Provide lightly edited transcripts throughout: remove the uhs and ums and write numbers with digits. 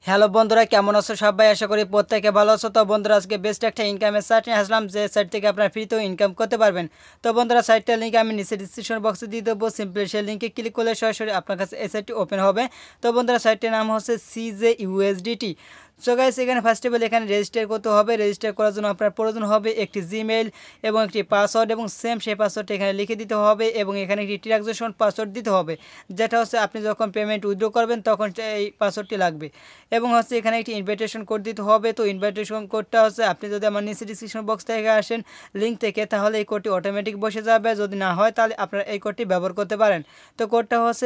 Hello বন্ধুরা, কেমন আছো সবাই? আশা করি প্রত্যেকে ভালো আছো। তো বন্ধুরা, আজকে বেস্ট একটা ইনকামের সাইট নিয়ে আসলাম, যে সাইট থেকে আপনারা ফ্রিতেও ইনকাম করতে পারবেন। তো বন্ধুরা, সাইটটার লিঙ্ক আমি নিচে ডিসক্রিপশন বক্সে দিয়ে দেবো। সিম্পলি সেই লিঙ্কে ক্লিক করলে সরাসরি আপনার কাছে এই সাইটটি ওপেন হবে। তো বন্ধুরা, সাইটটির নাম হচ্ছে CJ USDT। সো গাইস, এখানে ফার্স্ট অফ অল এখানে রেজিস্টার করতে হবে। রেজিস্টার করার জন্য আপনার প্রয়োজন হবে একটি জিমেইল এবং একটি পাসওয়ার্ড, এবং সেম সেই পাসওয়ার্ডটা এখানে লিখে দিতে হবে, এবং এখানে একটি ট্রানজ্যাকশন পাসওয়ার্ড দিতে হবে, যেটা হচ্ছে আপনি যখন পেমেন্ট উইথড্র করবেন তখন এই পাসওয়ার্ডটি লাগবে। এবং হচ্ছে এখানে একটি ইনভাইটেশন কোড দিতে হবে। তো ইনভাইটেশন কোডটা হচ্ছে আপনি যদি আমার নিচে ডিসক্রিপশন বক্স থেকে আসেন লিঙ্ক থেকে, তাহলে এই কোডটি অটোমেটিক বসে যাবে। যদি না হয় তাহলে আপনারা এই কোডটি ব্যবহার করতে পারেন। তো কোডটা হচ্ছে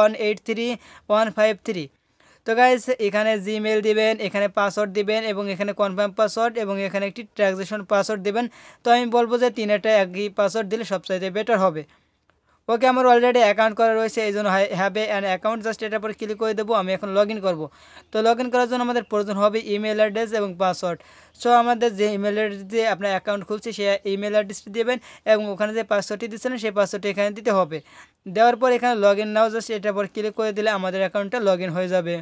3183153। তো গাইস, এখানে জিমেল দিবেন, এখানে পাসওয়ার্ড দিবেন, এবং এখানে কনফার্ম পাসওয়ার্ড, এবং এখানে একটি ট্রানজ্যাকশন পাসওয়ার্ড দিবেন। তো আমি বলবো যে তিনটা একই পাসওয়ার্ড দিলে সবচাইতে বেটার হবে। ওকে, আমার অলরেডি অ্যাকাউন্ট করা রয়েছে, এই জন্য হ্যাভ অ্যান অ্যাকাউন্ট, জাস্ট এটার পর ক্লিক করে দেবো। আমি এখন লগ ইন করবো। তো লগ ইন করার জন্য আমাদের প্রয়োজন হবে ইমেল অ্যাড্রেস এবং পাসওয়ার্ড। সো আমাদের যে ইমেল অ্যাড্রেস দিয়ে আপনার অ্যাকাউন্ট খুলছে সেই ইমেল অ্যাড্রেসটি দেবেন, এবং ওখানে যে পাসওয়ার্ডটি দিচ্ছেন সেই পাসওয়ার্ডটি এখানে দিতে হবে। দেওয়ার পর এখানে লগ ইন নাও, জাস্ট এটার পর ক্লিক করে দিলে আমাদের অ্যাকাউন্টটা লগ ইন হয়ে যাবে।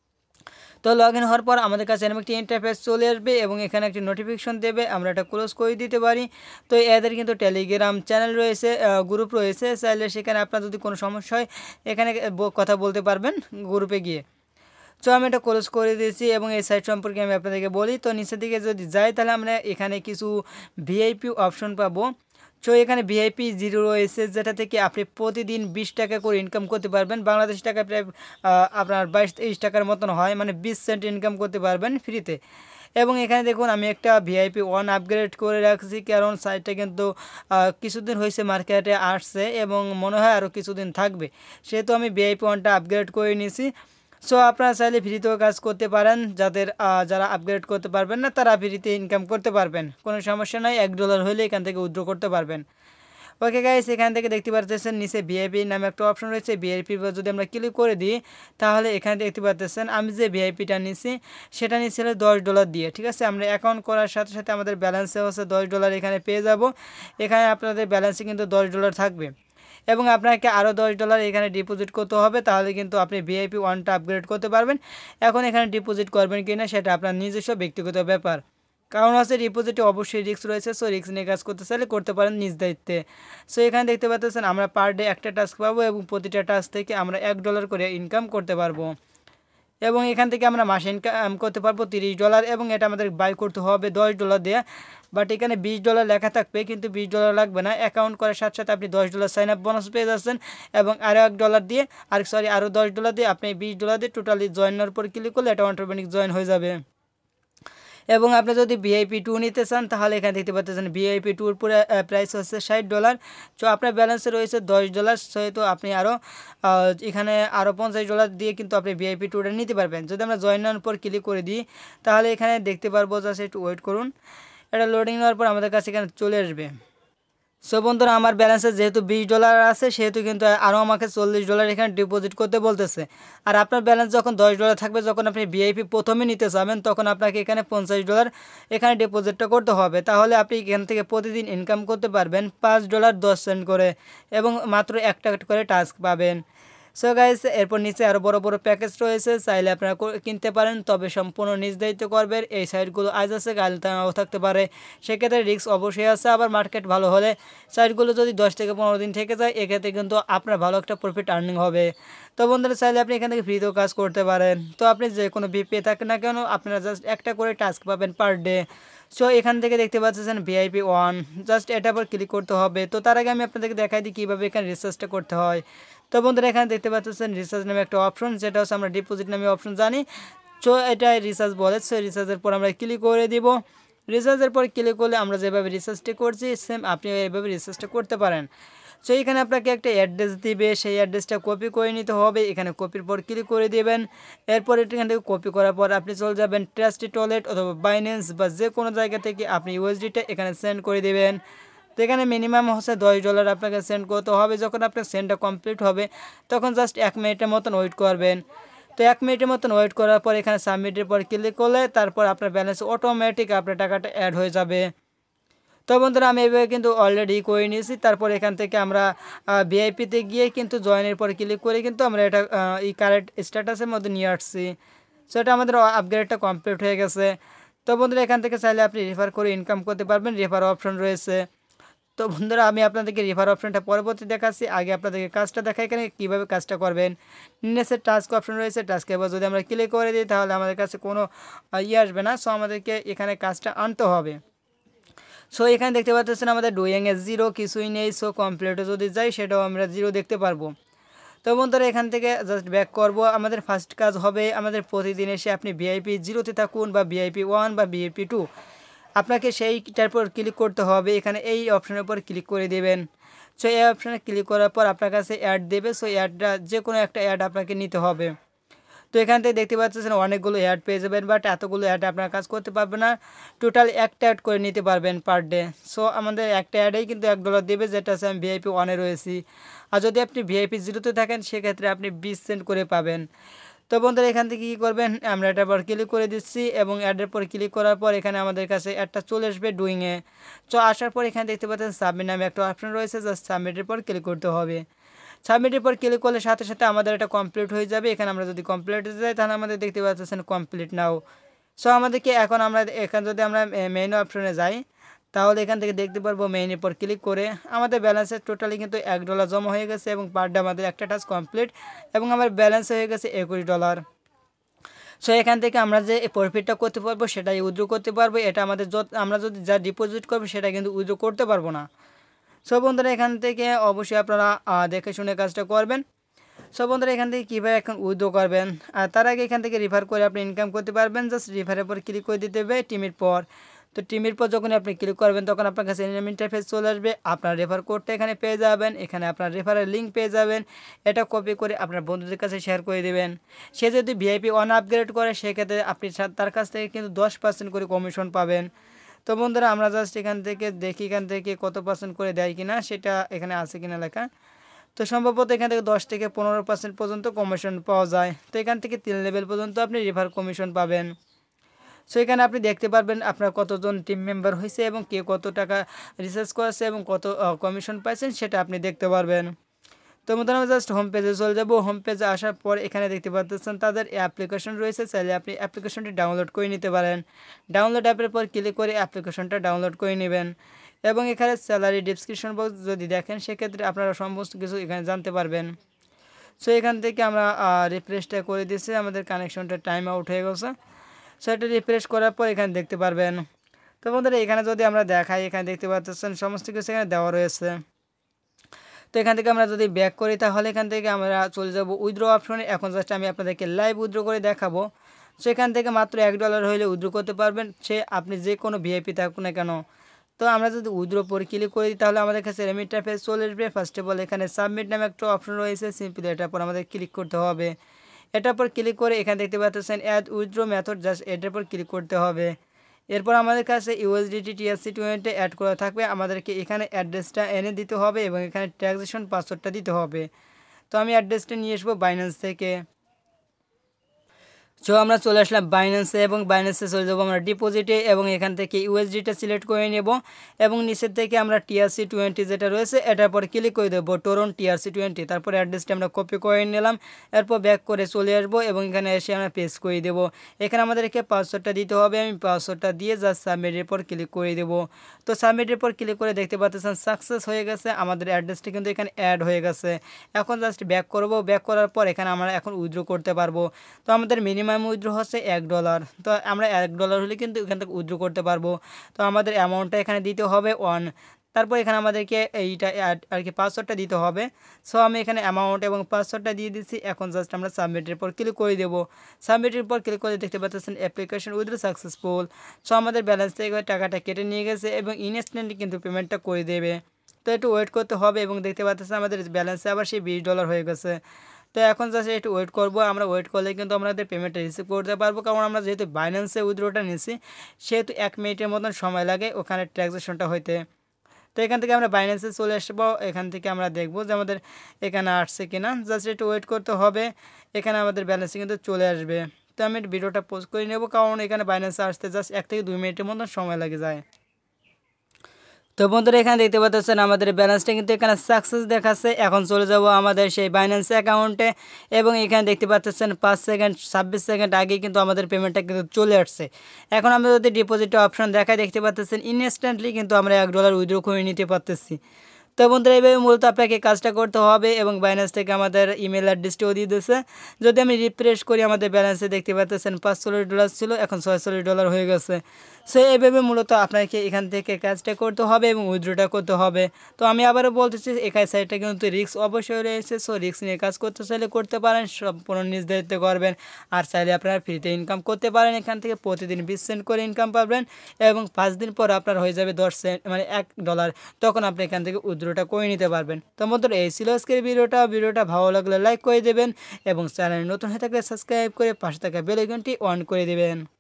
তো লগ ইন হওয়ার পর আমাদের কাছে এরকম একটি ইন্টারফেস চলে আসবে, এবং এখানে একটি নোটিফিকেশন দেবে, আমরা এটা ক্লোজ করে দিতে পারি। তো এদের কিন্তু টেলিগ্রাম চ্যানেল রয়েছে, গ্রুপ রয়েছে, চাইলে সেখানে আপনার যদি কোনো সমস্যা হয় এখানে কথা বলতে পারবেন গ্রুপে গিয়ে। তো আমি এটা ক্লোজ করে দিয়েছি, এবং এই সাইট সম্পর্কে আমি আপনাদেরকে বলি। তো নিচের দিকে যদি যাই তাহলে আমরা এখানে কিছু ভিআইপি অপশন পাবো। সো এখানে ভিআইপি 0 রয়েছে, যেটা থেকে আপনি প্রতিদিন 20 টাকা করে ইনকাম করতে পারবেন। বাংলাদেশ টাকা প্রায় আপনার 22-23 টাকার মতন হয়, মানে 20 সেন্ট ইনকাম করতে পারবেন ফ্রিতে। এবং এখানে দেখুন, আমি একটা ভিআইপি 1 আপগ্রেড করে রাখছি, কারণ সাইটটা কিন্তু কিছুদিন হয়েছে মার্কেটে আসছে, এবং মনে হয় আরও কিছুদিন থাকবে, সেহেতু আমি ভিআইপি 1টা আপগ্রেড করে নিয়েছি। সো আপনারা চাইলে ফ্রিতেও কাজ করতে পারেন, যারা আপগ্রেড করতে পারবেন না তারা ফ্রিতে ইনকাম করতে পারবেন, কোনো সমস্যা নয়। $1 হলে এখান থেকে উইথড্র করতে পারবেন। ওকে গাইস, এখান থেকে দেখতে পাচ্ছেন নিচে ভিআইপি নামে একটা অপশন রয়েছে। ভিআইপি যদি আমরা ক্লিক করে দিই তাহলে এখানে দেখতে পাচ্ছেন আমি যে ভিআইপিটা নিছি সেটা নিয়েছিল $10 দিয়ে। ঠিক আছে, আমরা অ্যাকাউন্ট করার সাথে সাথে আমাদের ব্যালেন্সে হচ্ছে $10 এখানে পেয়ে যাব। এখানে আপনাদের ব্যালেন্সে কিন্তু $10 থাকবে, এবং আপনাকে আরও $10 এখানে ডিপোজিট করতে হবে, তাহলে কিন্তু আপনি ভিআইপি 1টা আপগ্রেড করতে পারবেন। এখন এখানে ডিপোজিট করবেন কি না সেটা আপনার নিজস্ব ব্যক্তিগত ব্যাপার, কারণ হচ্ছে ডিপোজিটে অবশ্যই রিস্ক রয়েছে। সো রিস্ক নিয়ে কাজ করতে চাইলে করতে পারেন নিজ দায়িত্বে। সো এখানে দেখতে পাচ্ছেন আমরা পার ডে একটা টাস্ক পাবো, এবং প্রতিটা টাস্ক থেকে আমরা $1 করে ইনকাম করতে পারবো, এবং এখান থেকে আমরা মাসে ইনকাম করতে পারবো $30, এবং এটা আমাদের বাই করতে হবে $10 দিয়ে। বাট এখানে $20 লেখা থাকবে, কিন্তু $20 লাগবে না। অ্যাকাউন্ট করার সাথে সাথে আপনি $10 সাইন আপ বোনাস পেয়ে যাচ্ছেন, এবং আরও $1 দিয়ে আরও $10 দিয়ে আপনি $20 দিয়ে টোটালি জয়েনের উপর ক্লিক করলে এটা অটোমেটিক জয়েন হয়ে যাবে। এবং আপনি যদি ভিআইপি 2 নিতে চান তাহলে এখানে দেখতে পাচ্ছেন ভিআইপি 2 এর পুরো প্রাইস হচ্ছে $60। তো আপনার ব্যালেন্সে রয়েছে $10, সেহেতু আপনি এখানে আরও $50 দিয়ে কিন্তু আপনি ভিআইপি 2টা নিতে পারবেন। যদি আমরা জয়েনের উপর ক্লিক করে দিই তাহলে এখানে দেখতে পারবো, জাস্ট একটু ওয়েট করুন, এটা লোডিং হওয়ার পর আমাদের কাছে এখানে চলে আসবে। সো বন্ধুরা, আমার ব্যালেন্সে যেহেতু $20 আছে, সেহেতু কিন্তু আরও আমাকে $40 এখানে ডিপোজিট করতে বলতেছে। আর আপনার ব্যালেন্স যখন $10 থাকবে, যখন আপনি ভিআইপি প্রথমে নিতে যাবেন, তখন আপনাকে এখানে $50 এখানে ডিপোজিটটা করতে হবে। তাহলে আপনি এখান থেকে প্রতিদিন ইনকাম করতে পারবেন $5.10 করে, এবং মাত্র একটা করে টাস্ক পাবেন। সো গাইস, এরপর নিচে আরও বড় বড় প্যাকেজ রয়েছে, চাইলে আপনারা কিনতে পারেন, তবে সম্পূর্ণ নিজ দায়িত্ব করবেন। এই সাইটগুলো আজ আছে কাল নাও থাকতে পারে, সেক্ষেত্রে রিস্ক অবশ্যই আছে। আবার মার্কেট ভালো হলে সাইটগুলো যদি 10 থেকে 15 দিন থেকে যায়, এক্ষেত্রে কিন্তু আপনার ভালো একটা প্রফিট আর্নিং হবে। তো বন্ধুরা, চাইলে আপনি এখান থেকে ফ্রিতেও কাজ করতে পারেন। তো আপনি যে কোনো পেয়ে থাকেন না কেন, আপনারা জাস্ট একটা করে টাস্ক পাবেন পার ডে। সো এখান থেকে দেখতে পাচ্ছেন ভিআইপি 1, জাস্ট এটার উপর ক্লিক করতে হবে। তো তার আগে আমি আপনাদেরকে দেখাই দিই কীভাবে এখানে রিসার্চটা করতে হয়। তো বন্ধুরা, এখানে দেখতে পাচ্ছেন রিসার্চ নামে একটা অপশন, যেটা হচ্ছে আমরা ডিপোজিট নামে অপশন জানি। সো এটা রিসার্চ বলে। সো রিসার্চের পর আমরা ক্লিক করে দিব। রিসার্চের পর ক্লিক করলে আমরা যেভাবে রিসার্চটি করছি সেম আপনি এইভাবে রিসার্চটা করতে পারেন। সো এখানে আপনাকে একটা অ্যাড্রেস দিবে, সেই অ্যাড্রেসটা কপি করে নিতে হবে। এখানে কপির পর ক্লিক করে দেবেন। এরপর এখান থেকে কপি করার পর আপনি চলে যাবেন ট্রাস্টি ওয়ালেট অথবা বাইন্যান্স বা যে কোনো জায়গা থেকে আপনি ইউএসডিটা এখানে সেন্ড করে দেবেন। তো এখানে মিনিমাম হচ্ছে $10 আপনাকে সেন্ড করতে হবে। যখন আপনার সেন্ডটা কমপ্লিট হবে তখন জাস্ট 1 মিনিটের মতন ওয়েট করবেন। তো 1 মিনিটের মতন ওয়েট করার পর এখানে সাবমিটের পর ক্লিক করলে তারপর আপনার ব্যালেন্স অটোমেটিক আপনার টাকাটা অ্যাড হয়ে যাবে। তো বন্ধুরা, আমি এইভাবে কিন্তু অলরেডি করে নিয়েছি। তারপর এখান থেকে আমরা ভিআইপিতে গিয়ে কিন্তু জয়েনের পর ক্লিক করে কিন্তু আমরা এটা এই কারেন্ট স্ট্যাটাসের মধ্যে নিয়ে আসছি। সো এটা আমাদের আপগ্রেডটা কমপ্লিট হয়ে গেছে। তো বন্ধুরা এখান থেকে চাইলে আপনি রেফার করে ইনকাম করতে পারবেন, রেফার অপশন রয়েছে। তো বন্ধুরা আমি আপনাদেরকে রেফার অপশনটা পরবর্তী দেখাচ্ছি, আগে আপনাদেরকে কাজটা দেখাই এখানে কীভাবে কাজটা করবেন। নিচে টাস্ক অপশন রয়েছে, টাস্কে এবার যদি আমরা ক্লিক করে দিই তাহলে আমাদের কাছে কোনো আসবে না। সো আমাদেরকে এখানে কাজটা আনতে হবে। সো এখানে দেখতে পাচ্ছেন আমাদের ডুইংয়ে 0 কিছুই নেই। সো কমপ্লিটে যদি যাই সেটাও আমরা 0 দেখতে পারবো। তো বন্ধুরা এখান থেকে জাস্ট ব্যাক করব। আমাদের ফার্স্ট কাজ হবে আমাদের প্রতিদিন এসে আপনি ভিআইপি 0-তে থাকুন বা ভিআইপি 1 বা ভিআইপি 2, আপনাকে সেইটার উপর ক্লিক করতে হবে। এখানে এই অপশনের উপর ক্লিক করে দেবেন। সো এই অপশানে ক্লিক করার পর আপনার কাছে অ্যাড দেবে। সো অ্যাডটা যে কোনো একটা অ্যাড আপনাকে নিতে হবে। তো এখান থেকে দেখতে পাচ্ছেন অনেকগুলো অ্যাড পেয়ে যাবেন, বাট এতগুলো অ্যাড আপনার কাজ করতে পারবে না। টোটাল একটা অ্যাড করে নিতে পারবেন পার ডে। সো আমাদের একটা অ্যাডেই কিন্তু $1 দেবে, যেটা আছে আমি ভিআইপি 1-এ রয়েছি। আর যদি আপনি ভিআইপি 0-তে থাকেন সেক্ষেত্রে আপনি 20 সেন্ট করে পাবেন। তো বন্ধুরা এখান থেকে কী করবেন, আমরা এটার পর ক্লিক করে দিচ্ছি এবং অ্যাডের পর ক্লিক করার পর এখানে আমাদের কাছে অ্যাডটা চলে আসবে ডুইংয়ে। তো আসার পর এখানে দেখতে পাচ্ছেন সাবমিট নামে একটা অপশন রয়েছে, জাস্ট সাবমিটের পর ক্লিক করতে হবে। সাবমিটের পর ক্লিক করলে সাথে সাথে আমাদের এটা কমপ্লিট হয়ে যাবে। এখানে আমরা যদি কমপ্লিটে যাই তাহলে আমাদের দেখতে পাচ্ছেন কমপ্লিট নাও। সো আমাদেরকে এখন আমরা এখানে যদি আমরা মেইন অপশনে যাই তাহলে এখান থেকে দেখতে পারবো মেইনের পর ক্লিক করে আমাদের ব্যালেন্সের টোটালি কিন্তু $1 জমা হয়ে গেছে এবং পার ডে আমাদের একটা টাস্ক কমপ্লিট এবং আমার ব্যালেন্স হয়ে গেছে $21। সো এখান থেকে আমরা যে প্রফিটটা করতে পারবো সেটাই উইথড্র করতে পারবো। এটা আমাদের আমরা যদি যা ডিপোজিট করবো সেটা কিন্তু উইথড্র করতে পারবো না। সো বন্ধুরা এখান থেকে অবশ্যই আপনারা দেখে শুনে কাজটা করবেন। সো বন্ধুরা এখান থেকে কীভাবে এখন উইথড্র করবেন, আর তার আগে এখান থেকে রেফার করে আপনি ইনকাম করতে পারবেন। জাস্ট রেফারের পর ক্লিক করে দিতে হবে টিমের পর। তো টিমের পর যখন আপনি ক্লিক করবেন তখন আপনার কাছে এরকম ইন্টারফেস চলে আসবে। আপনার রেফার কোডটা এখানে পেয়ে যাবেন, এখানে আপনার রেফারের লিঙ্ক পেয়ে যাবেন। এটা কপি করে আপনার বন্ধুদের কাছে শেয়ার করে দেবেন। সে যদি ভিআইপি 1 আপগ্রেড করে সেক্ষেত্রে আপনি তার কাছ থেকে কিন্তু 10% করে কমিশন পাবেন। তো বন্ধুরা আমরা জাস্ট এখান থেকে দেখি এখান থেকে কত % করে দেয় কিনা, সেটা এখানে আছে কিনা লেখা। তো সম্ভবত এখান থেকে 10 থেকে 15% পর্যন্ত কমিশন পাওয়া যায়। তো এখান থেকে 3 লেভেল পর্যন্ত আপনি রেফার কমিশন পাবেন। সো এখানে আপনি দেখতে পারবেন আপনার কতজন টিম মেম্বার হয়েছে এবং কে কত টাকা রিসার্চ করেছে এবং কত কমিশন পাইছেন সেটা আপনি দেখতে পারবেন। তো বন্ধুরা আমরা জাস্ট হোম পেজে চলে যাব। হোম পেজে আসার পর এখানে দেখতে পাচ্ছেন তাদের অ্যাপ্লিকেশন রয়েছে, চাইলে আপনি অ্যাপ্লিকেশনটি ডাউনলোড করে নিতে পারেন। ডাউনলোড অ্যাপের পর ক্লিক করে অ্যাপ্লিকেশনটা ডাউনলোড করে নেবেন এবং এখানে স্যালারি ডিসক্রিপশন বক্স যদি দেখেন সেক্ষেত্রে আপনারা সমস্ত কিছু এখানে জানতে পারবেন। সো এখান থেকে আমরা রিফ্রেশটা করে দিচ্ছি, আমাদের কানেকশনটা টাইম আউট হয়ে গেছে। সো এটা রিফ্রেশ করার পর এখানে দেখতে পারবেন। তো বন্ধুরা এখানে যদি আমরা দেখাই এখানে দেখতে পাচ্ছেন সমস্ত কিছু এখানে দেওয়া রয়েছে। তো এখান থেকে আমরা যদি ব্যাক করি তাহলে এখান থেকে আমরা চলে যাব উইথড্র অপশনে। এখন জাস্ট আমি আপনাদেরকে লাইভ উইথড্র করে দেখাবো। সেখান থেকে মাত্র $1 হলে উইথড্র করতে পারবেন, সে আপনি যে কোনো ভিআইপি থাকুন না কেন। তো আমরা যদি উইথড্র পরে ক্লিক করি তাহলে আমাদের কাছে রেমিটার পেজ চলে আসবে। ফার্স্ট অফ অল এখানে সাবমিট নামে একটা অপশন রয়েছে, সিম্পলি এটার পর আমাদের ক্লিক করতে হবে। এটার পর ক্লিক করে এখানে দেখতে পাচ্ছেন অ্যাড উইথড্র মেথড, জাস্ট এটার পর ক্লিক করতে হবে। এরপর আমাদের কাছে USDT TRC20 অ্যাড করা থাকবে, আমাদেরকে এখানে অ্যাড্রেসটা এনে দিতে হবে এবং এখানে ট্রানজ্যাকশন পাসওয়ার্ডটা দিতে হবে। তো আমি অ্যাড্রেসটা নিয়ে আসবো বাইন্যান্স থেকে। সো আমরা চলে আসলাম বাইন্যান্সে এবং বাইন্যান্সে চলে যাবো আমরা ডিপোজিটে এবং এখান থেকে USDটা সিলেক্ট করে নেব এবং নিচের থেকে আমরা TRC20 যেটা রয়েছে এটার পর ক্লিক করে দেবো টোরন TRC20। তারপর অ্যাড্রেসটা আমরা কপি করে নিলাম, এরপর ব্যাক করে চলে আসবো এবং এখানে এসে আমরা পেস্ট করে দেবো। এখানে আমাদেরকে পাসওয়ার্ডটা দিতে হবে, আমি পাসওয়ার্ডটা দিয়ে জাস্ট সাবমিটের পর ক্লিক করে দেবো। তো সাবমিটের পর ক্লিক করে দেখতে পাচ্ছেন সাকসেস হয়ে গেছে, আমাদের অ্যাড্রেসটা কিন্তু এখানে অ্যাড হয়ে গেছে। এখন জাস্ট ব্যাক করব, ব্যাক করার পর এখানে আমরা এখন উইথড্র করতে পারবো। তো আমাদের মিনিমাম উইথড্র হচ্ছে $1। তো আমরা $1 হলে কিন্তু এখান থেকে উইথড্র করতে পারবো। তো আমাদের অ্যামাউন্টটা এখানে দিতে হবে 1। তারপর এখানে আমাদেরকে এইটা আর কি পাসওয়ার্ডটা দিতে হবে। সো আমি এখানে অ্যামাউন্ট এবং পাসওয়ার্ডটা দিয়ে দিচ্ছি। এখন জাস্ট আমরা সাবমিটের পর ক্লিক করে দেবো। সাবমিটের পর ক্লিক করে দেখতে পাচ্ছেন অ্যাপ্লিকেশন উইথড্র সাকসেসফুল। সো আমাদের ব্যালেন্স থেকে টাকাটা কেটে নিয়ে গেছে এবং ইনস্ট্যান্টলি কিন্তু পেমেন্টটা করে দেবে। তো একটু ওয়েট করতে হবে এবং দেখতে পাচ্ছেন আমাদের ব্যালেন্সে আবার সেই $20 হয়ে গেছে। তো এখন জাস্ট একটু ওয়েট করবো, আমরা ওয়েট করলে কিন্তু আমাদের পেমেন্টটা রিসিভ করতে পারবো, কারণ আমরা যেহেতু বাইন্যান্সে উইথড্রটা নিয়েছি সেহেতু 1 মিনিটের মতন সময় লাগে ওখানে ট্রানজ্যাকশনটা হইতে। তো এখান থেকে আমরা বাইন্যান্সে চলে আসবো, এখান থেকে আমরা দেখবো যে আমাদের এখানে আসছে কিনা, জাস্ট একটু ওয়েট করতে হবে। এখানে আমাদের ব্যালেন্সে কিন্তু চলে আসবে। তো আমি ভিডিওটা পোস্ট করে নেব, কারণ এখানে বাইন্যান্সে আসতে জাস্ট 1 থেকে 2 মিনিটের মতন সময় লেগে যায়। তো বন্ধুরা এখানে দেখতে পাচ্ছেন আমাদের ব্যালেন্সটা কিন্তু এখানে সাকসেস দেখাচ্ছে। এখন চলে যাব আমাদের সেই বাইন্যান্স অ্যাকাউন্টে এবং এখানে দেখতে পাচ্ছেন 5 সেকেন্ড 26 সেকেন্ড আগে কিন্তু আমাদের পেমেন্টটা কিন্তু চলে আসছে। এখন আমরা যদি ডিপোজিট অপশন দেখাই দেখতে পাচ্ছেন ইনস্ট্যান্টলি কিন্তু আমরা $1 উইথড্র করে নিতে পারতেছি। তো বন্ধুরা এইভাবে মূলত আপনাকে কাজটা করতে হবে এবং বাইন্যান্স থেকে আমাদের ইমেল অ্যাড্রেসটিও দিয়ে দিয়েছে। যদি আমি রিফ্রেশ করি আমাদের ব্যালেন্সে দেখতে পাচ্ছেন $45 ছিল, এখন $46 হয়ে গেছে। সো এইভাবে মূলত আপনাকে এখান থেকে কাজটা করতে হবে এবং উইথড্রটা করতে হবে। তো আমি আবারও বলতেছি একাই সাইডটা কিন্তু রিস্ক অবশ্যই রয়েছে। সো রিস্ক নিয়ে কাজ করতে চাইলে করতে পারেন, সম্পূর্ণ নিজ দায়িত্বে করবেন। আর চাইলে আপনারা ফ্রিতে ইনকাম করতে পারেন, এখান থেকে প্রতিদিন 20 সেন্ট করে ইনকাম পাবেন এবং 5 দিন পর আপনার হয়ে যাবে 10 সেন্ট মানে $1। তখন আপনি এখান থেকে উইথড্রটা করে নিতে পারবেন। তো বন্ধুরা এই ছিল আজকের ভিডিওটা ভালো লাগলে লাইক করে দেবেন এবং চ্যানেল নতুন হয়ে থাকলে সাবস্ক্রাইব করে পাশে থাকা বেল আইকনটি অন করে দেবেন।